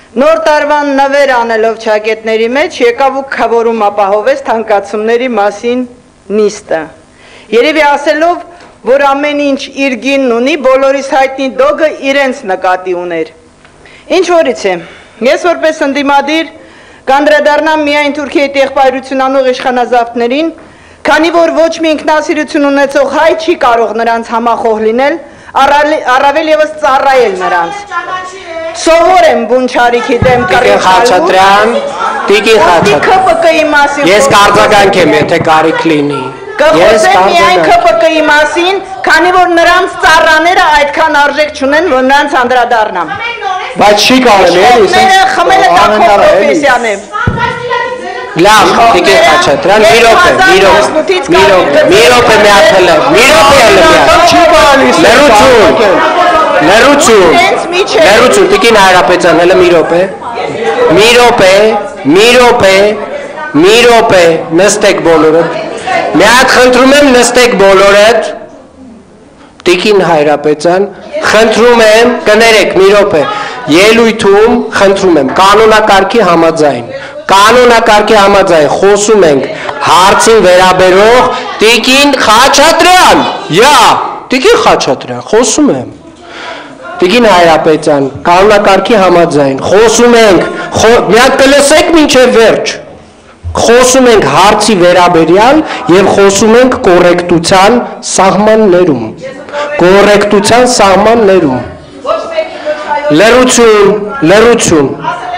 Նոր տարվան նվեր անելով ճակետների մեջ եկավ ու քավորում ապահովեց թանկացումների մասին նիստը։ Երևի ասելով, որ ամեն ինչ իր գինն ունի, բոլորիս հայտնի դոգը իրենց նկատի ուներ։ Ինչ որից է, ես որպես ընդդիմադիր կանդրադառնամ միայն Թուրքիայի տեղպայրություն անող իշխանազավթներին, քանի որ ոչ մի ինքնասիրություն ունեցող հայ չի կարող նրանց համախոհ լինել, առավել ևս ծառայել նրանց։ Սովոր եմ բուն չարիքի դեմ Տիկին Խաչատրյան, Տիկին Խաչատրյան, ես կարձագանք եմ, եթե կարիք լինի։ Կխոսեմ միայն ԿՊԿ-ի մասին, քանի որ նրանց ծառաները այդքան արժեք չունեն, որ նրանց անդրադառնամ։ Բայց չի կարելի է, խմելը դա քո պրոֆեսիան է։ Լավ, Տիկին Խաչատրյան, մի րոպե մի հատ հլը, չի կարելի, լերություն, Տիկին Հայրապետյան, հլը մի րոպե, նստեք բոլորդ, մի հատ խնդրում եմ նստեք բոլորդ, Տիկին Հայրապետյան, խնդրում եմ, կներեք մի րոպե, ելույթում խնդրում եմ, կանոնակարգի համաձայն, խոսում ենք հարցին վերաբերող Տիկին Խաչատրյան, Տիկին Խաչատրյան, խոսում եմ, Տիկին Հայրապետյան, կանոնակարգի համաձայն, խոսում ենք, մի հատ կլսեք մինչև վերջ, խոսում ենք հարցի վերաբերյալ և խոսում ենք կոռեկտության սահմաններում, լերություն,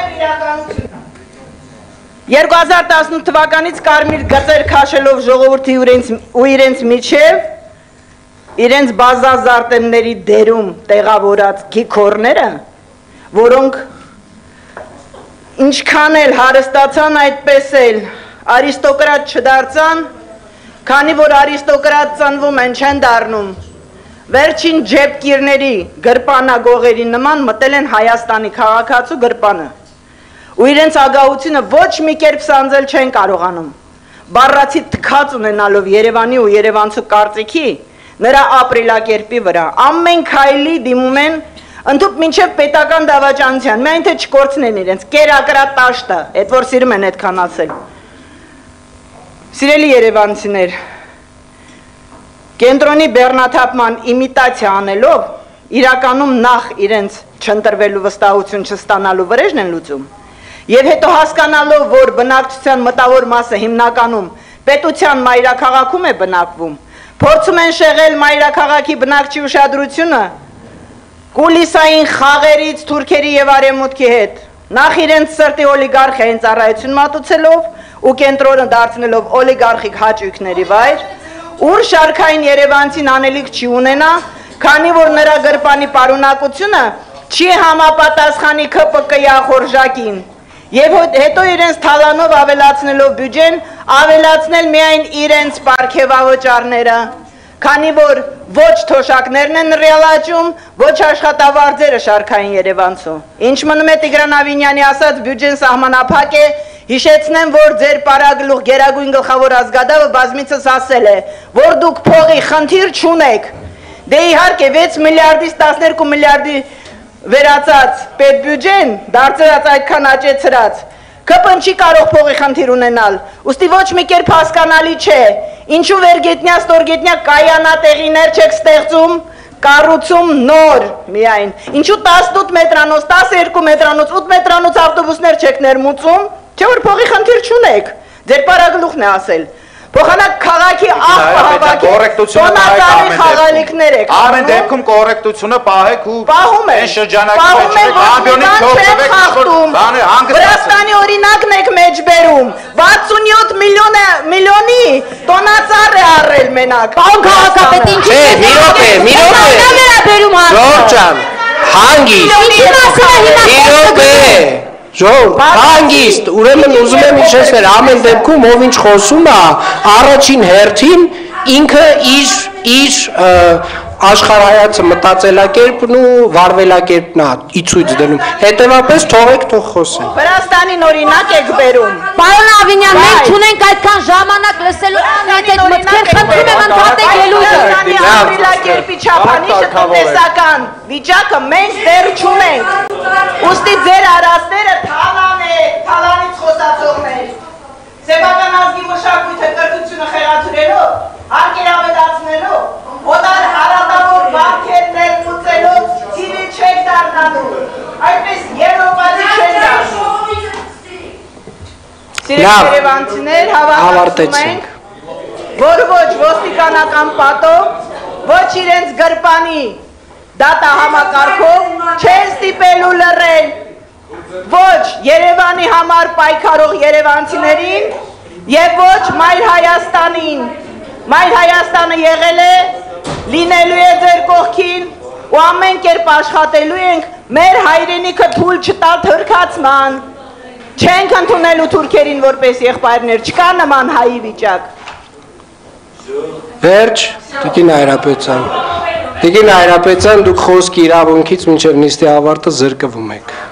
2018 թվականից կարմիր գծեր քաշելով ժողովրդի ու իրենց միջև, իրենց բազազարտեմների դերում տեղավորած գիքորները, որոնք ինչքան էլ հարստացան այդպես էլ արիստոկրատ չդարձան, քանի որ արիստոկրատ ծնվում են չեն դառնում, վերջին ջեպկիրների գրպանագողերի նման մտել են Հայաստանի քաղաքացու գրպանը ու իրենց ագահությունը ոչ մի կերպ սանձել չեն կարողանում, բառացի թքած ունենալով Երևանի ու երևանցու կարծիքի նրա ապրելակերպի վրա, ամեն քայլի դիմում են ընդհուպ մինչև պետական դավաճանության, միայն թե չկորցնեն իրենց, կերակրատաշտը, այդ որ սիրում են այդքան ասել։ Սիրելի երևանցիներ, կենտրոնի բեռնաթափման իմիտացիա անելով, իրականում նախ իրենց չընտրվելու վստահություն չստանալու վրեժն են լուծում, և հետո հասկանալով, որ բնակչության մտավոր մասը հիմնականում պետության մայրաքաղաքում է բնակվում, փորձում են շեղել մայրաքաղաքի բնակչի ուշադրությունը կուլիսային խաղերից թուրքերի և արևմուտքի հետ, նախ իրենց սրտի օլիգարխիային ծառայություն մատուցելով ու կենտրոնը դարձնելով օլիգարխիկ հաճույքների վայր, ուր շարքային երևանցին անելիք չի ունենա, քանի որ նրա գրպանի պարունակությունը չի համապատասխանի ԿՊԿ-ի ախորժակին, և հետո իրենց թալանով ավելացնելով բյուջեն, ավելացնել միայն իրենց պարգևավճարները, քանի որ ոչ թոշակներն են ռեալաճում, ոչ աշխատավարձերը շարքային երևանցու։ Ինչ մնում է Տիգրան Ավինյանի ասած բյուջեն սահմանափակ է, հիշեցնեմ, որ ձեր պարագլուխ գերագույն գլխավոր ազգադավը բազմիցս ասել է, որ դուք փողի խնդիր չունեք։ Դե իհարկե 6 միլիարդից 12 միլիարդի վերացած պետբյուջեն, դարձրած այդքան աճեցրած, ԿՊ-ն չի կարող փողի խնդիր ունենալ, ուստի ոչ մի կերպ հասկանալի չէ, ինչու վերգետնյա, ստորգետնյա կայանատեղիներ չեք ստեղծում, կառուցում նոր միայն, ինչու 18 մետրանոց, 12 մետրանոց, 8 մետրանոց ավտոբուսներ չեք ներմուծում, չէ որ փողի խնդիր չունեք, ձեր պարագլուխն է ասել, փոխանակ քաղաքի աղբը հավաքի, տոնածառի խաղալիքներ եք ամեն դեպքում կոռեկտությունը պահեք ու այն շրջանակի Վրաստանի օրինակն եք մեջ բերում, 67 միլիոնի տոնածառ է առել մենակ։ Պարոն քաղաքապետ, մի րոպե, Ժորժ ջան, հանգիստ, ուրեմն ուզում եմ իջեցնել, ամեն դեպքում ով ինչ խոսում է, առաջին հերթին ինքը իր աշխարհայացը մտածելակերպն ու վարվելակերպն է իցույց դնում, հետևապես թողեք թող խոսեն։ Վրաստանին օրինակ եք բերում։ Պարոն Ավինյան, մենք չունենք այդքան ժամանակ լսելու այդ մտքեր, խնդրում եմ ընդհատեք ելույթը։ Վրաստանի ապրելակերպի չափանիշը տնտեսական վիճակը մենք դեռ չունենք։ Ուստի ձեր արածները թալան է, թալանից խոսացողներ։ Սեփական ազգի մշակույթը կրթությունը խեղաթյուրելով, անկերավետացնելով, օտար հարատավոր վարքերներ մուծելով ծիրի չեք դառնալու, այդպես Եվրոպացի չեն դառնու։ Սիրելի երևանցիներ, հավատացում ենք, որ ոչ ոստիկանական պատով, ոչ իրենց գրպանի դատահամակարգով չեն ստիպելու լռել, ոչ Երևանի համար պայքարող երևանցիներին և ոչ Մայր Հայաստանին։ Մայր Հայաստանը եղել է, լինելու է ձեր կողքին ու ամեն կերպ աշխատելու ենք մեր հայրենիքը թույլ չտալ թրքացման։ Չենք ընդունելու թուրքերին որպես եղբայրներ, չկա նման հայի վիճակ։ Վերջ, Տիկին Հայրապետյան, դուք խոսքի իրավունքից մինչև նիստի ավարտը զրկվում եք։